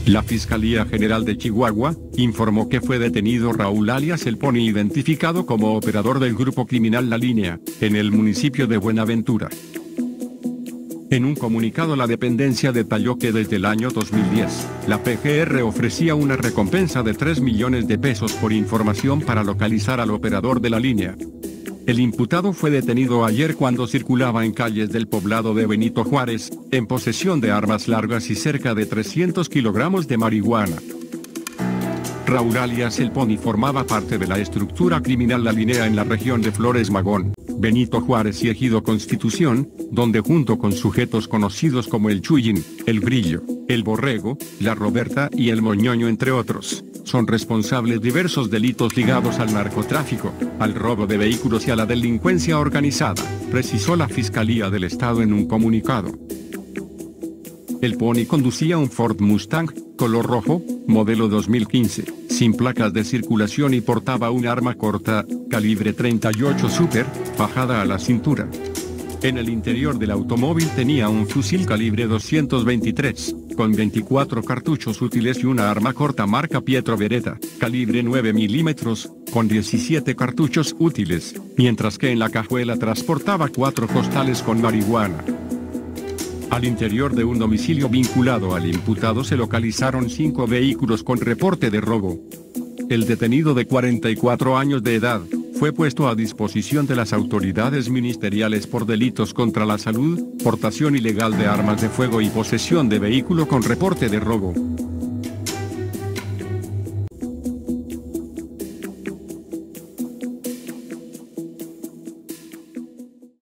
La Fiscalía General de Chihuahua informó que fue detenido Raúl alias El Pony, identificado como operador del grupo criminal La Línea, en el municipio de Buenaventura. En un comunicado, la dependencia detalló que desde el año 2010, la PGR ofrecía una recompensa de 3 millones de pesos por información para localizar al operador de La Línea. El imputado fue detenido ayer cuando circulaba en calles del poblado de Benito Juárez, en posesión de armas largas y cerca de 300 kilogramos de marihuana. Raúl alias El Pony formaba parte de la estructura criminal La Línea en la región de Flores Magón, Benito Juárez y Ejido Constitución, donde junto con sujetos conocidos como el Chuyín, el Grillo, el Borrego, la Roberta y el Moñoño, entre otros, son responsables diversos delitos ligados al narcotráfico, al robo de vehículos y a la delincuencia organizada, precisó la Fiscalía del Estado en un comunicado. El Pony conducía un Ford Mustang, color rojo, modelo 2015, sin placas de circulación y portaba un arma corta, calibre 38 Super, fajada a la cintura. En el interior del automóvil tenía un fusil calibre 223, con 24 cartuchos útiles y una arma corta marca Pietro Beretta, calibre 9 milímetros, con 17 cartuchos útiles, mientras que en la cajuela transportaba 4 costales con marihuana. Al interior de un domicilio vinculado al imputado se localizaron 5 vehículos con reporte de robo. El detenido, de 44 años de edad, fue puesto a disposición de las autoridades ministeriales por delitos contra la salud, portación ilegal de armas de fuego y posesión de vehículo con reporte de robo.